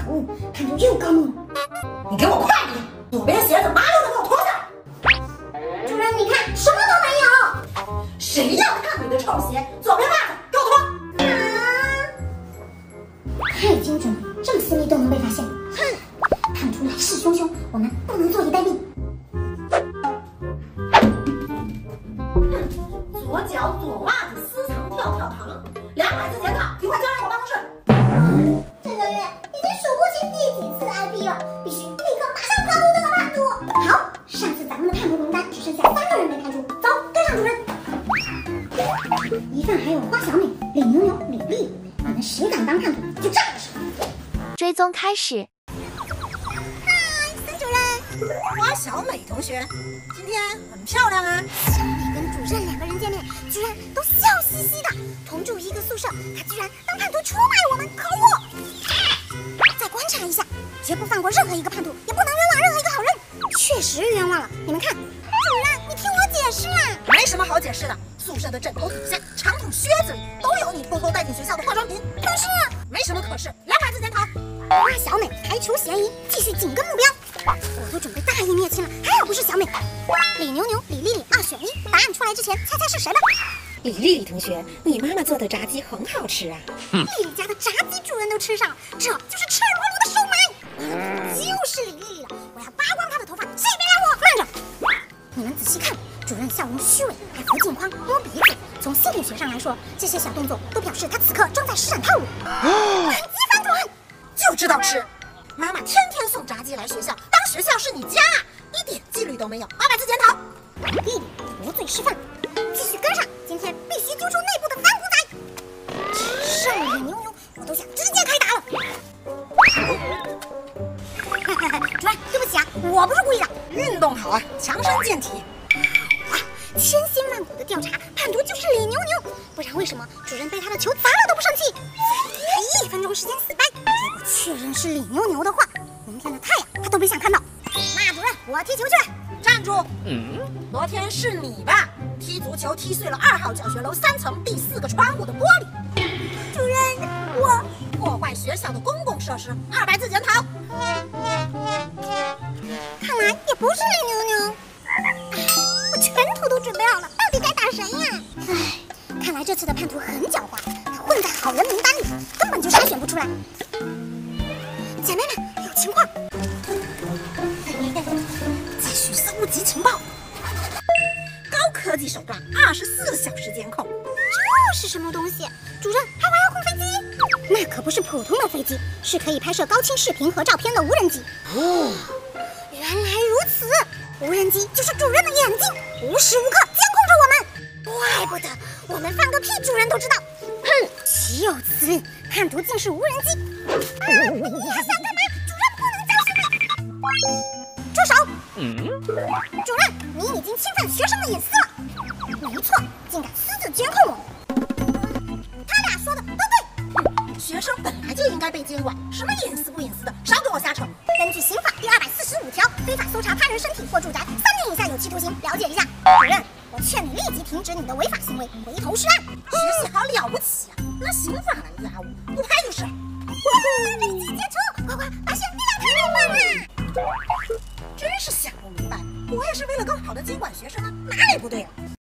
恶，叛徒又搞懵了。 你给我快点，左边的鞋子麻溜的给我脱下。 主任，你看，什么都没有。 谁要看你的臭鞋？左边袜子给我脱。 太精准了，这么私密都能被发现。哼，叛徒来势汹汹，我们不能坐以待毙。 左脚左袜子私藏跳跳糖，200字检讨，一会儿交让我办公室。 这个月已经数不清第几次 IP 了，必须立刻马上抓住这个叛徒。好，上次咱们的叛徒名单只剩下3个人没排除，走，跟上主任。疑犯还有花小美、李牛牛、李丽，你们谁敢当叛徒，就炸了谁。 追踪开始。 嗨，孙主任。 花小美同学，今天很漂亮啊。 小美跟主任2个人见面，居然都笑嘻嘻的，同住一个宿舍，她居然当叛徒出卖我们，可恶！再观察一下，绝不放过任何一个叛徒，也不能冤枉任何一个好人。确实冤枉了，你们看。主任，你听我解释啊。 没什么好解释的，宿舍的枕头底下、长筒靴子里都有你偷偷带进学校的化妆品。 可是， 没什么可是，200字检讨。 花小美排除嫌疑，继续紧跟目标。我都准备大义灭亲了，还好不是小美。李牛牛、李丽丽2选1，答案出来之前，猜猜是谁吧。 李丽丽同学，你妈妈做的炸鸡很好吃啊。 丽丽家的炸鸡主人都吃上了，这就是赤裸裸的收买。就是李丽丽了，我要扒光她的头发，谁也别拦我！慢着，你们仔细看，主任笑容虚伪，还扶镜框、摸鼻子。从心理学上来说，这些小动作都表示他此刻正在施展套路。反击反转， 就知道吃。妈妈天天送炸鸡来学校，当学校是你家，一点纪律都没有。200字检讨。 丽丽无罪释放，继续跟上，今天必须揪出内部的反骨仔。只剩李牛牛，我都想直接开打了。主任，对不起啊，我不是故意的。 运动好啊，强身健体。 千辛万苦的调查，叛徒就是李牛牛，不然为什么主任被他的球砸了都不生气？才1分钟时间死掰，如果确认是李牛牛的话，明天的太阳他都别想看到。那主任，我踢球去了。 站住！昨天是你吧？踢足球踢碎了2号教学楼3层第4个窗户的玻璃。 主任，我破坏学校的公共设施，200字检讨。 看来也不是李牛牛。我拳头都准备好了，到底该打谁呀？唉，看来这次的叛徒很狡猾，他混在好人名单里，根本就筛选不出来。姐妹们，有情况！ 继续搜集情报。高科技手段，24小时监控。 这是什么东西？主任还玩遥控飞机？那可不是普通的飞机，是可以拍摄高清视频和照片的无人机。哦，原来如此。无人机就是主任的眼睛，无时无刻监控着我们。怪不得我们放个屁主任都知道。哼，岂有此理！叛徒竟是无人机。你还想干嘛？主任不能教训你。住手！主任，你已经侵犯学生的隐私了。没错，竟敢私自监控我。他俩说的都对。 学生本来就应该被监管，什么隐私不隐私的，少给我瞎扯。 根据刑法第245条，非法搜查他人身体或住宅3年以下有期徒刑。了解一下。主任，我劝你立即停止你的违法行为，回头是岸。 学习好了不起啊，拿刑法来压我，不拍就是。 立即解除，快快把学力量抬明白了。 真是想不明白，我也是为了更好的监管学生啊，哪里不对了？